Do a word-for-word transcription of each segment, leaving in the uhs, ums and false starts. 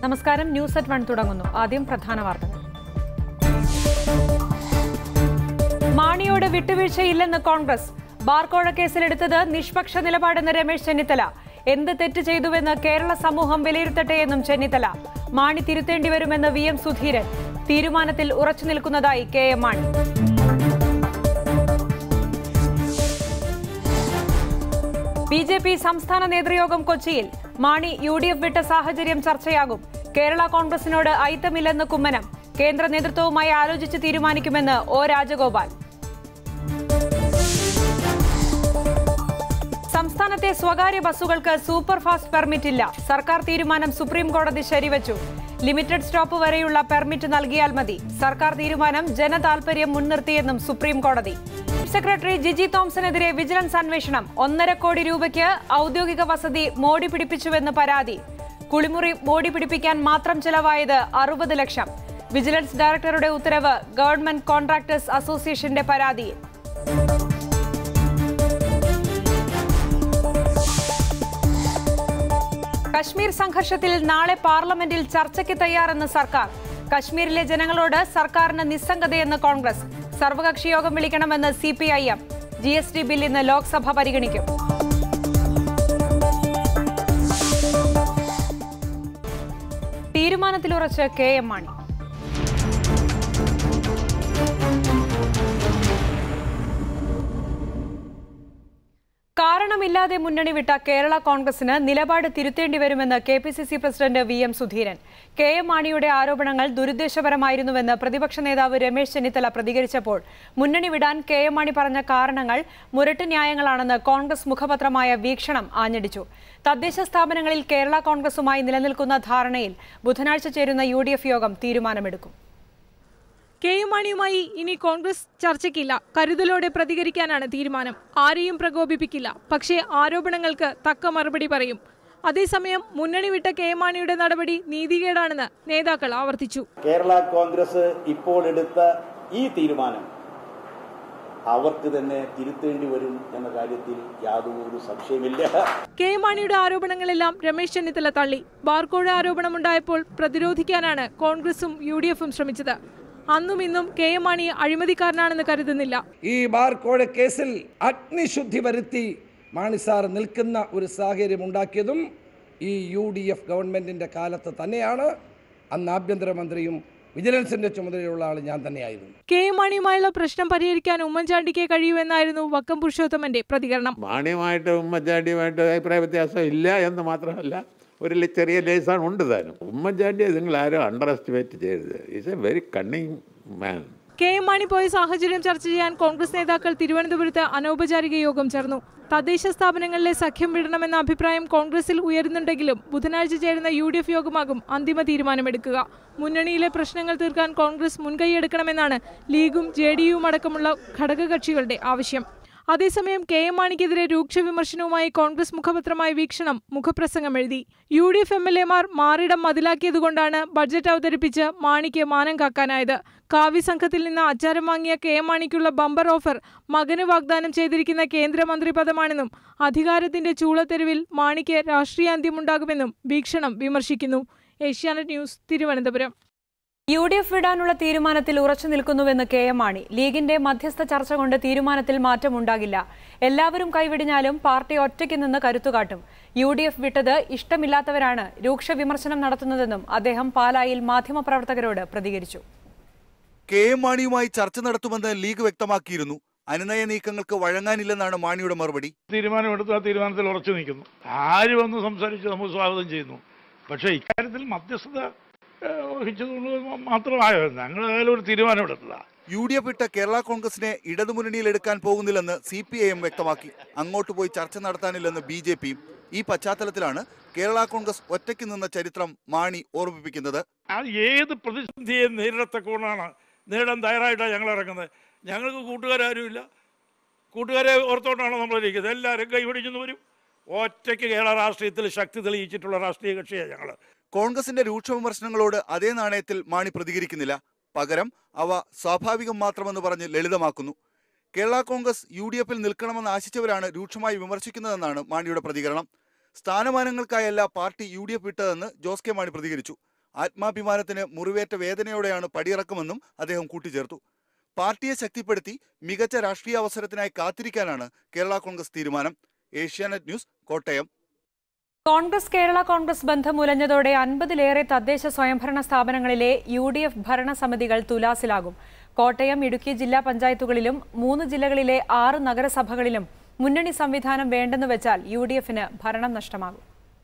നമസ്കാരം. News at one തുടങ്ങുന്നു. ആദ്യം പ്രധാന വാർത്തകൾ. മാണിയോട് വിട്ടുവീഴ്ചയില്ലെന്ന് കോൺഗ്രസ്. ബാർക്കോഴ കേസിലെടുത്തത് നിഷ്പക്ഷ നിലപാടെന്ന് രമേശ് ചെന്നിത്തല. എന്ത് തെറ്റ് ചെയ്തുവെന്ന് കേരള സമൂഹം വിലയിരുത്തട്ടെ എന്നും ചെന്നിത്തല. മാണി തിരുത്തേണ്ടിവരുമെന്ന് വി എം സുധീരൻ. തീരുമാനത്തിൽ ഉറച്ചു നിൽക്കുന്നതായി K M Mani. B J P സംസ്ഥാന നേതൃയോഗം കൊച്ചിയിൽ. മാണി യു ഡി എഫ് വിട്ട സാഹചര്യം ചർച്ചയാകും. കേരള കോൺഗ്രസിനോട് ഐത്തമില്ലെന്ന് കുമ്മനം. കേന്ദ്ര നേതൃത്വവുമായി ആലോചിച്ച് തീരുമാനിക്കുമെന്ന് ഒ രാജഗോപാൽ. സംസ്ഥാനത്തെ സ്വകാര്യ ബസ്സുകൾക്ക് സൂപ്പർ ഫാസ്റ്റ് പെർമിറ്റ് ഇല്ല. സർക്കാർ തീരുമാനം സുപ്രീം കോടതി ശരിവച്ചു. ലിമിറ്റഡ് സ്റ്റോപ്പ് വരെയുള്ള പെർമിറ്റ് നൽകിയാൽ മതി. സർക്കാർ തീരുമാനം ജനതാൽപര്യം മുൻനിർത്തിയെന്നും സുപ്രീം കോടതി. സെക്രട്ടറി ജിജി തോംസണെതിരെ വിജിലൻസ് അന്വേഷണം. ഒന്നര കോടി രൂപയ്ക്ക് ഔദ്യോഗിക വസതി മോടി പിടിപ്പിച്ചുവെന്ന് പരാതി. കുളിമുറി മോടി പിടിപ്പിക്കാൻ മാത്രം ചെലവായത് അറുപത് ലക്ഷം. വിജിലൻസ് ഡയറക്ടറുടെ ഉത്തരവ് ഗവൺമെന്റ് കോൺട്രാക്ടേഴ്സ് അസോസിയേഷന്റെ പരാതി. കശ്മീർ സംഘർഷത്തിൽ നാളെ പാർലമെന്റിൽ ചർച്ചയ്ക്ക് തയ്യാറെന്ന് സർക്കാർ. കശ്മീരിലെ ജനങ്ങളോട് സർക്കാരിന് നിസ്സംഗതയെന്ന് കോൺഗ്രസ്. സർവകക്ഷി യോഗം വിളിക്കണമെന്ന് C P I M. G S T bill ഇന്ന് ലോക്സഭ പരിഗണിക്കും. തീരുമാനത്തിലുറച്ച് കെ എം മാണി. കാരണമില്ലാതെ മുന്നണി വിട്ട കേരള കോൺഗ്രസിന് നിലപാട് തിരുത്തേണ്ടിവരുമെന്ന് K P C C president V M Sudheeran. K M മാണിയുടെ ആരോപണങ്ങൾ ദുരുദ്ദേശപരമായിരുന്നുവെന്ന് പ്രതിപക്ഷ നേതാവ് രമേശ് ചെന്നിത്തല പ്രതികരിച്ചപ്പോൾ മുന്നണി വിടാൻ കെ എം മാണി പറഞ്ഞ കാരണങ്ങൾ മുരട്ട് ന്യായങ്ങളാണെന്ന് കോൺഗ്രസ് മുഖപത്രമായ വീക്ഷണം ആഞ്ഞടിച്ചു. തദ്ദേശ സ്ഥാപനങ്ങളിൽ കേരള കോൺഗ്രസുമായി നിലനിൽക്കുന്ന ധാരണയിൽ ബുധനാഴ്ച ചേരുന്ന യു ഡി എഫ് യോഗം തീരുമാനമെടുക്കും. കെ എം മാണിയുമായി ഇനി കോൺഗ്രസ് ചർച്ചയ്ക്കില്ല. കരുതലോടെ പ്രതികരിക്കാനാണ് തീരുമാനം. ആരെയും പ്രകോപിപ്പിക്കില്ല. പക്ഷേ ആരോപണങ്ങൾക്ക് തക്ക മറുപടി പറയും. അതേസമയം മുന്നണി വിട്ട കെ എം മാണിയുടെ നടപടി നീതികേടാണെന്ന് നേതാക്കൾ ആവർത്തിച്ചു. കേരള കോൺഗ്രസ് ഇപ്പോൾ എടുത്ത ഈ തീരുമാനം അവർക്ക് തന്നെ തിരുത്തേണ്ടി വരും എന്ന കാര്യത്തിൽ യാതൊരു സംശയമില്ല. കെ എം മാണിയുടെ ആരോപണങ്ങളെല്ലാം രമേശ് ചെന്നിത്തല തള്ളി. ബാർക്കോഴ ആരോപണമുണ്ടായപ്പോൾ പ്രതിരോധിക്കാനാണ് കോൺഗ്രസും യു ഡി എഫും ശ്രമിച്ചത്. അന്നും ഇന്നും കെ എം മാണി അഴിമതിക്കാരനാണെന്ന് കരുതുന്നില്ല. ഈ ബാർക്കോഴ കേസിൽ അഗ്നിശുദ്ധി വരുത്തി മാണി സാർ നിൽക്കുന്ന ഒരു സാഹചര്യം ഉണ്ടാക്കിയതും ഈ യു ഡി എഫ് ഗവൺമെന്റിന്റെ കാലത്ത് തന്നെയാണ്. അന്ന് ആഭ്യന്തരമന്ത്രിയും വിജിലൻസിന്റെ ചുമതലയുള്ള ആൾ ഞാൻ തന്നെയായിരുന്നു. കെ എം മാണിയുമായുള്ള പ്രശ്നം പരിഹരിക്കാൻ ഉമ്മൻചാണ്ടിക്ക് കഴിയുമെന്നായിരുന്നു വക്കം പുരുഷോത്തമന്റെ പ്രതികരണം. മാണിയുമായിട്ട് ഉമ്മൻചാണ്ടിയുമായിട്ട് അഭിപ്രായ വ്യത്യാസം ഇല്ല എന്ന് മാത്രമല്ല, ഒരു ചെറിയ ലേസാണ് ഉണ്ട് താനും. ഉമ്മൻചാണ്ടിയെ നിങ്ങൾ ആരും അണ്ടർ എസ്റ്റിമേറ്റ് ചെയ്യരുത്. Is a very cunning man. K M Mani പോയ സാഹചര്യം ചർച്ച ചെയ്യാൻ കോൺഗ്രസ് നേതാക്കൾ തിരുവനന്തപുരത്ത് അനൗപചാരിക യോഗം ചേർന്നു. തദ്ദേശ സ്ഥാപനങ്ങളിലെ സഖ്യം വിടണമെന്ന അഭിപ്രായം കോൺഗ്രസിൽ ഉയരുന്നുണ്ടെങ്കിലും ബുധനാഴ്ച ചേരുന്ന യു ഡി എഫ് യോഗമാകും അന്തിമ തീരുമാനമെടുക്കുക. മുന്നണിയിലെ പ്രശ്നങ്ങൾ തീർക്കാൻ കോൺഗ്രസ് മുൻകൈയെടുക്കണമെന്നാണ് ലീഗും ജെ ഡി യുവും അടക്കമുള്ള ഘടകകക്ഷികളുടെ ആവശ്യം. അതേസമയം കെ എം മാണിക്കെതിരെ രൂക്ഷ വിമർശനവുമായി കോൺഗ്രസ് മുഖപത്രമായ വീക്ഷണം മുഖപ്രസംഗം എഴുതി. U D F M L എമാർ മാറിടം മതിലാക്കിയതുകൊണ്ടാണ് ബഡ്ജറ്റ് അവതരിപ്പിച്ച് മാണിക്ക് മാനം കാക്കാനായത്. കാവ്യ സംഘത്തിൽ നിന്ന് അച്ചാരം വാങ്ങിയ കെ എം മാണിക്കുള്ള ബമ്പർ ഓഫർ മകന് വാഗ്ദാനം ചെയ്തിരിക്കുന്ന കേന്ദ്രമന്ത്രി പദമാണെന്നും അധികാരത്തിന്റെ ചൂളത്തെരുവിൽ മാണിക്ക് രാഷ്ട്രീയാന്ത്യമുണ്ടാകുമെന്നും വീക്ഷണം വിമർശിക്കുന്നു. Asianet news, Thiruvananthapuram. U D F വിടാനുള്ള തീരുമാനത്തിൽ ഉറച്ചു നിൽക്കുന്നുവെന്ന് കെ എം മാണി. ലീഗിന്റെ മധ്യസ്ഥ ചർച്ച കൊണ്ട് തീരുമാനത്തിൽ മാറ്റമുണ്ടാകില്ല. എല്ലാവരും കൈവിടിഞ്ഞാലും പാർട്ടി ഒറ്റയ്ക്ക് നിന്ന് കരുത്തുകാട്ടും. യു ഡി എഫ് വിട്ടത് ഇഷ്ടമില്ലാത്തവരാണ് രൂക്ഷ വിമർശനം നടത്തുന്നതെന്നും അദ്ദേഹം പാലായിൽ മാധ്യമപ്രവർത്തകരോട് പ്രതികരിച്ചു. കെ എം മാണിയുമായി ചർച്ച നടത്തുമെന്ന് ലീഗ് വ്യക്തമാക്കിയിരുന്നു. അനുനയ നീക്കങ്ങൾക്ക് വഴങ്ങാനില്ലെന്നാണ് മാണിയുടെ മറുപടി. തീരുമാനമെടുത്ത് ആ തീരുമാനത്തിൽ ഉറച്ചു നിൽക്കുന്നു. ആര് വന്ന് സംസാരിച്ച് നമുക്ക് സ്വാഗതം ചെയ്യുന്നു. പക്ഷേ ഇക്കാര്യത്തിൽ മധ്യസ്ഥത മാത്രമായോ ഞങ്ങൾ ഒരു തീരുമാനമെടുത്തതാ. യു ഡി എഫ് വിട്ട കേരള കോൺഗ്രസിനെ ഇടതുമുന്നണിയിൽ എടുക്കാൻ പോകുന്നില്ലെന്ന് സി പി ഐ എം വ്യക്തമാക്കി. അങ്ങോട്ട് പോയി ചർച്ച നടത്താനില്ലെന്ന് ബി ജെ പിയും. ഈ പശ്ചാത്തലത്തിലാണ് കേരള കോൺഗ്രസ് ഒറ്റയ്ക്ക് നിന്ന ചരിത്രം മാണി ഓർമ്മിപ്പിക്കുന്നത്. ഏത് പ്രതിസന്ധിയെ നേരിടത്തക്കോണാണ് നേടാൻ തയ്യാറായിട്ടാണ് ഞങ്ങൾ ഇറങ്ങുന്നത്. ഞങ്ങൾക്ക് കൂട്ടുകാരും കൂട്ടുകാരെ ഓർത്തോണ്ടാണ് നമ്മളിരിക്കുന്നത്. എല്ലാവരും കൈപിടിച്ചെന്ന് വരും. ഒറ്റയ്ക്ക് കേരള രാഷ്ട്രീയത്തിൽ ശക്തി തെളിയിച്ചിട്ടുള്ള രാഷ്ട്രീയ കക്ഷിയാണ് ഞങ്ങൾ. കോൺഗ്രസിന്റെ രൂക്ഷ വിമർശനങ്ങളോട് അതേ നാണയത്തിൽ മാണി പ്രതികരിക്കുന്നില്ല. പകരം അവ സ്വാഭാവികം മാത്രമെന്ന് പറഞ്ഞ് ലളിതമാക്കുന്നു. കേരള കോൺഗ്രസ് യു ഡി എഫിൽ നിൽക്കണമെന്ന് ആശിച്ചവരാണ് രൂക്ഷമായി വിമർശിക്കുന്നതെന്നാണ് മാണിയുടെ പ്രതികരണം. സ്ഥാനമാനങ്ങൾക്കായല്ല പാർട്ടി യു ഡി എഫ് വിട്ടതെന്ന് ജോസ് കെ മാണി പ്രതികരിച്ചു. ആത്മാഭിമാനത്തിന് മുറിവേറ്റ വേദനയോടെയാണ് പടിയിറക്കുമെന്നും അദ്ദേഹം കൂട്ടിച്ചേർത്തു. പാർട്ടിയെ ശക്തിപ്പെടുത്തി മികച്ച രാഷ്ട്രീയ അവസരത്തിനായി കാത്തിരിക്കാനാണ് കേരള കോൺഗ്രസ് തീരുമാനം. Asianet news, Kottayam. Congress Kerala Congress ബന്ധമുലഞ്ഞതോടെ അൻപതിലേറെ തദ്ദേശ സ്വയംഭരണ സ്ഥാപനങ്ങളിലെ യു ഡി എഫ് ഭരണസമിതികൾ തുലാസിലാകും. കോട്ടയം, ഇടുക്കി ജില്ലാ പഞ്ചായത്തുകളിലും മൂന്ന് ജില്ലകളിലെ ആറ് നഗരസഭകളിലും മുന്നണി സംവിധാനം വേണ്ടെന്ന് വെച്ചാൽ യു ഡി എഫിന് ഭരണം നഷ്ടമാകും.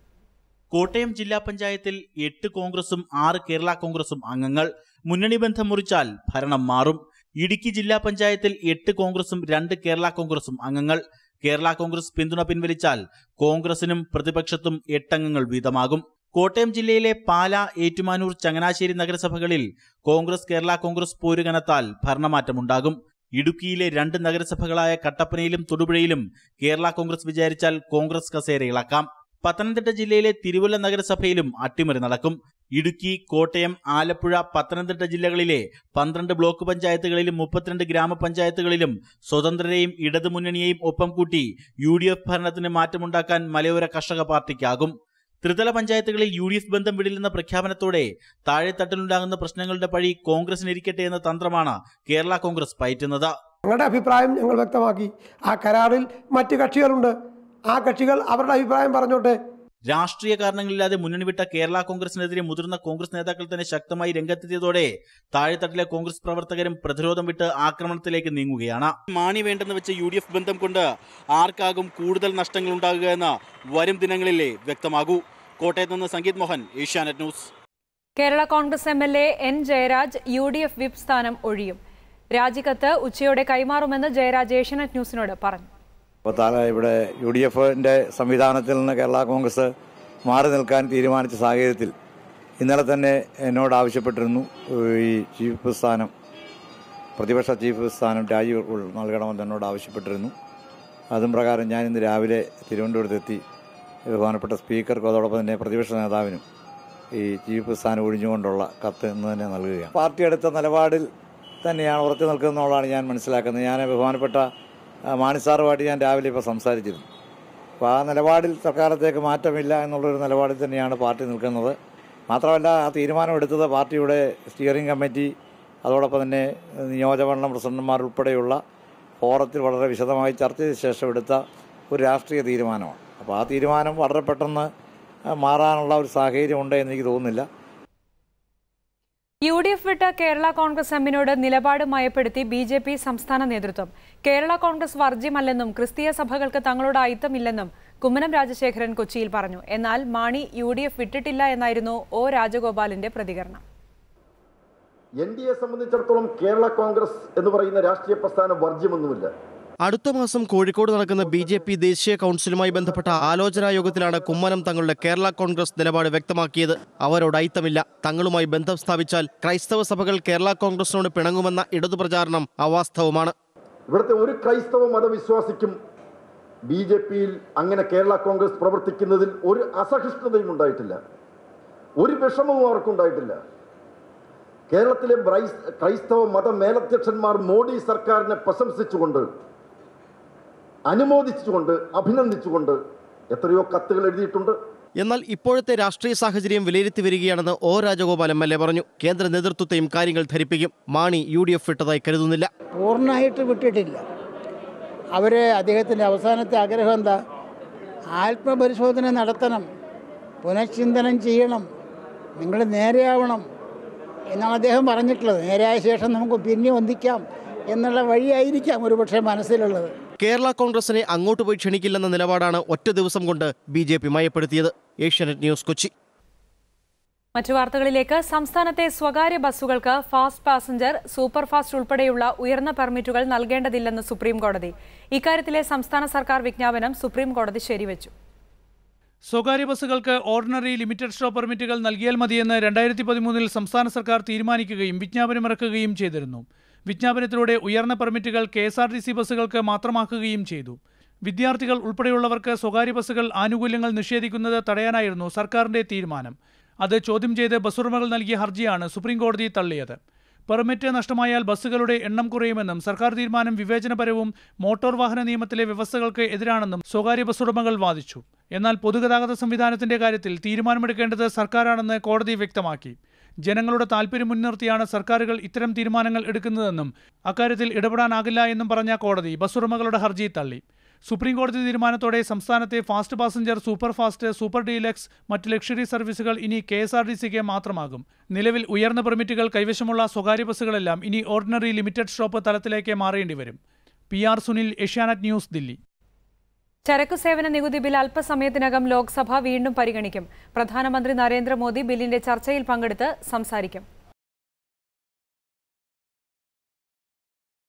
കോട്ടയം ജില്ലാ പഞ്ചായത്തിൽ എട്ട് കോൺഗ്രസും ആറ് കേരള കോൺഗ്രസും അംഗങ്ങൾ. മുന്നണി ബന്ധം മുറിച്ചാൽ ഭരണം മാറും. ഇടുക്കി ജില്ലാ പഞ്ചായത്തിൽ എട്ട് കോൺഗ്രസും രണ്ട് കേരള കോൺഗ്രസും അംഗങ്ങൾ. കേരള കോൺഗ്രസ് പിന്തുണ പിൻവലിച്ചാൽ കോൺഗ്രസിനും പ്രതിപക്ഷത്തും എട്ടംഗങ്ങൾ വീതമാകും. കോട്ടയം ജില്ലയിലെ പാല, ഏറ്റുമാനൂർ, ചങ്ങനാശ്ശേരി നഗരസഭകളിൽ കോൺഗ്രസ് കേരള കോൺഗ്രസ് പോരുകനത്താൽ ഭരണമാറ്റമുണ്ടാകും. ഇടുക്കിയിലെ രണ്ട് നഗരസഭകളായ കട്ടപ്പനയിലും തൊടുപുഴയിലും കേരള കോൺഗ്രസ് വിചാരിച്ചാൽ കോൺഗ്രസ് കസേര ഇളക്കാം. പത്തനംതിട്ട ജില്ലയിലെ തിരുവല്ല നഗരസഭയിലും അട്ടിമറി നടക്കും. ഇടുക്കി, കോട്ടയം, ആലപ്പുഴ, പത്തനംതിട്ട ജില്ലകളിലെ പന്ത്രണ്ട് ബ്ലോക്ക് പഞ്ചായത്തുകളിലും മുപ്പത്തിരണ്ട് ഗ്രാമപഞ്ചായത്തുകളിലും സ്വതന്ത്രരെയും ഇടതുമുന്നണിയെയും ഒപ്പം കൂട്ടി യു ഡി എഫ് ഭരണത്തിന് മാറ്റമുണ്ടാക്കാൻ മലയോര കർഷക പാർട്ടിക്കാകും. ത്രിതല പഞ്ചായത്തുകളിൽ യു ഡി എഫ് ബന്ധം വിടില്ലെന്ന പ്രഖ്യാപനത്തോടെ താഴെത്തട്ടിലുണ്ടാകുന്ന പ്രശ്നങ്ങളുടെ പഴി കോൺഗ്രസിനിരിക്കട്ടെ എന്ന തന്ത്രമാണ് കേരള കോൺഗ്രസ് പയറ്റുന്നത്. ഞങ്ങളുടെ അഭിപ്രായം ഞങ്ങൾ വ്യക്തമാക്കി. ആ കരാറിൽ മറ്റ് കക്ഷികളുണ്ട്. ആ കക്ഷികൾ അവരുടെ അഭിപ്രായം പറഞ്ഞോട്ടെ. രാഷ്ട്രീയ കാരണങ്ങളില്ലാതെ മുന്നണി വിട്ട കേരള കോൺഗ്രസിനെതിരെ മുതിർന്ന കോൺഗ്രസ് നേതാക്കൾ തന്നെ ശക്തമായി രംഗത്തെത്തിയതോടെ താഴെത്തട്ടിലെ കോൺഗ്രസ് പ്രവർത്തകരും പ്രതിരോധം വിട്ട് ആക്രമണത്തിലേക്ക് നീങ്ങുകയാണ്. മാണി വേണ്ടെന്ന് വെച്ച യു ഡി എഫ് ബന്ധം കൊണ്ട് ആർക്കാകും കൂടുതൽ നഷ്ടങ്ങൾ ഉണ്ടാകുക എന്ന് വരും ദിനങ്ങളിലെ വ്യക്തമാകൂ. കോട്ടയത്ത് നിന്ന് Sangeeth Mohan, Asianet news. Kerala Congress M L A N Jayaraj U D F whip സ്ഥാനം ഒഴിയും. രാജിക്കത്ത് ഉച്ചയോടെ കൈമാറുമെന്ന് ജയരാജ് ഏഷ്യാനെറ്റ് ന്യൂസിനോട് പറഞ്ഞു. ഇപ്പോൾ താഴെ ഇവിടെ യു ഡി എഫിൻ്റെ സംവിധാനത്തിൽ നിന്ന് കേരള കോൺഗ്രസ് മാറി നിൽക്കാൻ തീരുമാനിച്ച സാഹചര്യത്തിൽ ഇന്നലെ തന്നെ എന്നോട് ആവശ്യപ്പെട്ടിരുന്നു ഈ ചീഫ് സ്ഥാനം, പ്രതിപക്ഷ ചീഫ് സ്ഥാനം രാജി നൽകണമെന്ന് എന്നോട് ആവശ്യപ്പെട്ടിരുന്നു. അതും പ്രകാരം ഞാൻ ഇന്ന് രാവിലെ തിരുവനന്തപുരത്തെത്തി ബഹുമാനപ്പെട്ട സ്പീക്കർക്കും അതോടൊപ്പം തന്നെ പ്രതിപക്ഷ നേതാവിനും ഈ ചീഫ് സ്ഥാനം ഒഴിഞ്ഞുകൊണ്ടുള്ള കത്ത് ഇന്ന് തന്നെ നൽകുകയാണ്. പാർട്ടി എടുത്ത നിലപാടിൽ തന്നെയാണ് ഉറച്ചു നിൽക്കുന്നതെന്നുള്ളതാണ് ഞാൻ മനസ്സിലാക്കുന്നത്. ഞാൻ ബഹുമാനപ്പെട്ട മാണിസാറുമായിട്ട് ഞാൻ രാവിലെ ഇപ്പോൾ സംസാരിച്ചിരുന്നു. അപ്പോൾ ആ നിലപാടിൽ തൽക്കാലത്തേക്ക് മാറ്റമില്ല എന്നുള്ളൊരു നിലപാടിൽ തന്നെയാണ് പാർട്ടി നിൽക്കുന്നത്. മാത്രമല്ല ആ തീരുമാനം എടുത്തത് പാർട്ടിയുടെ സ്റ്റിയറിംഗ് കമ്മിറ്റി അതോടൊപ്പം തന്നെ നിയോജകമണ്ഡലം പ്രസിഡന്റുമാർ ഉൾപ്പെടെയുള്ള ഫോറത്തിൽ വളരെ വിശദമായി ചർച്ച ചെയ്ത ശേഷം എടുത്ത ഒരു രാഷ്ട്രീയ തീരുമാനമാണ്. അപ്പോൾ ആ തീരുമാനം വളരെ പെട്ടെന്ന് മാറാനുള്ള ഒരു സാഹചര്യം ഉണ്ട് എന്ന് എനിക്ക് തോന്നുന്നില്ല. യു ഡി എഫ് വിട്ട കേരള കോൺഗ്രസ് എമ്മിനോട് നിലപാട് മയപ്പെടുത്തി ബി ജെ പി സംസ്ഥാന നേതൃത്വം. കേരള കോൺഗ്രസ് വർജ്യമല്ലെന്നും ക്രിസ്തീയ സഭകൾക്ക് തങ്ങളോട് അയിത്തമില്ലെന്നും കുമ്മനം രാജശേഖരൻ കൊച്ചിയിൽ പറഞ്ഞു. എന്നാൽ മാണി യു ഡി എഫ് വിട്ടിട്ടില്ല എന്നായിരുന്നു ഒ രാജഗോപാലിന്റെ പ്രതികരണം. എൻ ഡി എ സംബന്ധിച്ചിടത്തോളം കേരള കോൺഗ്രസ് എന്ന് പറയുന്ന രാഷ്ട്രീയ പ്രസ്ഥാനം വർജ്യമൊന്നുമില്ല. അടുത്ത മാസം കോഴിക്കോട് നടക്കുന്ന ബി ജെ പി ദേശീയ കൗൺസിലുമായി ബന്ധപ്പെട്ട ആലോചനാ യോഗത്തിലാണ് കുമ്മനം തങ്ങളുടെ കേരള കോൺഗ്രസ് നിലപാട് വ്യക്തമാക്കിയത്. അവരോട് അയിത്തമില്ല. തങ്ങളുമായി ബന്ധം സ്ഥാപിച്ചാൽ ക്രൈസ്തവ സഭകൾ കേരള കോൺഗ്രസിനോട് പിണങ്ങുമെന്ന ഇടതു പ്രചാരണം അവാസ്തവമാണ്. ഇവിടുത്തെ ഒരു ക്രൈസ്തവ മതവിശ്വാസിക്കും ബി ജെ പിയിൽ അങ്ങനെ കേരള കോൺഗ്രസ് പ്രവർത്തിക്കുന്നതിൽ ഒരു അസഹിഷ്ണുതയും ഉണ്ടായിട്ടില്ല, ഒരു വിഷമവും അവർക്കുണ്ടായിട്ടില്ല. കേരളത്തിലെ ക്രൈസ്തവ മത മേലധ്യക്ഷന്മാർ മോഡി സർക്കാരിനെ പ്രശംസിച്ചുകൊണ്ട്, അനുമോദിച്ചുകൊണ്ട്, അഭിനന്ദിച്ചുകൊണ്ട് എത്രയോ കത്തുകൾ എഴുതിയിട്ടുണ്ട്. എന്നാൽ ഇപ്പോഴത്തെ രാഷ്ട്രീയ സാഹചര്യം വിലയിരുത്തി വരികയാണെന്ന് O Rajagopal M L A പറഞ്ഞു. കേന്ദ്ര നേതൃത്വത്തെയും കാര്യങ്ങൾ ധരിപ്പിക്കും. മാണി യു ഡി എഫ് വിട്ടതായി കരുതുന്നില്ല. പൂർണ്ണമായിട്ട് വിട്ടിട്ടില്ല. അവര് അദ്ദേഹത്തിൻ്റെ അവസാനത്തെ ആഗ്രഹം എന്താ? ആത്മപരിശോധന നടത്തണം, പുനഃചിന്തനം ചെയ്യണം, നിങ്ങൾ നേരെയാവണം എന്നാണ് അദ്ദേഹം പറഞ്ഞിട്ടുള്ളത്. നേരെയായ ശേഷം നമുക്ക് പിന്നെ ഒന്നിക്കാം എന്നുള്ള വഴിയായിരിക്കാം ഒരുപക്ഷെ മനസ്സിലുള്ളത്. കേരള കോൺഗ്രസിനെ അങ്ങോട്ട് പോയി ക്ഷണിക്കില്ലെന്ന നിലപാടാണ് ഒറ്റ ദിവസം കൊണ്ട് ബി ജെ പി മയപ്പെടുത്തിയത്. Asianet news, Kochi. മറ്റു വാർത്തകളിലേക്ക്. സംസ്ഥാനത്തെ സ്വകാര്യ ബസ്സുകൾക്ക് ഫാസ്റ്റ് പാസഞ്ചർ, സൂപ്പർ ഫാസ്റ്റ് ഉൾപ്പെടെയുള്ള ഉയർന്ന പെർമിറ്റുകൾ നൽകേണ്ടതില്ലെന്ന് സുപ്രീം കോടതി. ഇക്കാര്യത്തിലെ സംസ്ഥാന സർക്കാർ വിജ്ഞാപനം സുപ്രീം കോടതി ശരിവച്ചു. സ്വകാര്യ ബസ്സുകൾക്ക് ഓർഡിനറി ലിമിറ്റഡ് സ്റ്റോപ്പ് പെർമിറ്റുകൾ നൽകിയാൽ മതിയെന്ന് രണ്ടായിരത്തി പതിമൂന്നിൽ സംസ്ഥാന സർക്കാർ തീരുമാനിക്കുകയും വിജ്ഞാപനമിറക്കുകയും ചെയ്തിരുന്നു. വിജ്ഞാപനത്തിലൂടെ ഉയർന്ന പെർമിറ്റുകൾ K S R T C ബസ്സുകൾക്ക് മാത്രമാക്കുകയും ചെയ്തു. വിദ്യാർത്ഥികൾ ഉൾപ്പെടെയുള്ളവർക്ക് സ്വകാര്യ ബസ്സുകൾ ആനുകൂല്യങ്ങൾ നിഷേധിക്കുന്നത് തടയാനായിരുന്നു സർക്കാരിന്റെ തീരുമാനം. അത് ചോദ്യം ചെയ്ത് ബസ്സുടമകൾ നൽകിയ ഹർജിയാണ് സുപ്രീം കോടതി തള്ളിയത്. പെർമിറ്റ് നഷ്ടമായാൽ ബസ്സുകളുടെ എണ്ണം കുറയുമെന്നും സർക്കാർ തീരുമാനം വിവേചനപരവും മോട്ടോർ വാഹന നിയമത്തിലെ വ്യവസ്ഥകൾക്ക് എതിരാണെന്നും സ്വകാര്യ ബസ്സുടമകൾ വാദിച്ചു. എന്നാൽ പൊതുഗതാഗത സംവിധാനത്തിന്റെ കാര്യത്തിൽ തീരുമാനമെടുക്കേണ്ടത് സർക്കാരാണെന്ന് കോടതി വ്യക്തമാക്കി. ജനങ്ങളുടെ താൽപര്യം മുൻനിർത്തിയാണ് സർക്കാരുകൾ ഇത്തരം തീരുമാനങ്ങൾ എടുക്കുന്നതെന്നും അക്കാര്യത്തിൽ ഇടപെടാനാകില്ല എന്നും പറഞ്ഞ കോടതി ബസ്സുടമകളുടെ ഹർജി തള്ളി. സുപ്രീം കോടതി തീരുമാനത്തോടെ സംസ്ഥാനത്തെ fast passenger, super fast, super deluxe, മറ്റ് ലക്ഷറി സർവീസുകൾ ഇനി കെ എസ് ആർ ടി സിക്ക് മാത്രമാകും. നിലവിൽ ഉയർന്ന പെർമിറ്റുകൾ കൈവശമുള്ള സ്വകാര്യ ബസ്സുകളെല്ലാം ഇനി ഓർഡിനറി ലിമിറ്റഡ് സ്റ്റോപ്പ് തലത്തിലേക്ക് മാറേണ്ടി വരും. P R Sunil, Asianet news, Delhi. ചരക്കു സേവന നികുതി ബിൽ അല്പസമയത്തിനകം ലോക്സഭ വീണ്ടും പരിഗണിക്കും. പ്രധാനമന്ത്രി നരേന്ദ്രമോദി ബില്ലിന്റെ ചർച്ചയിൽ പങ്കെടുത്ത് സംസാരിക്കും.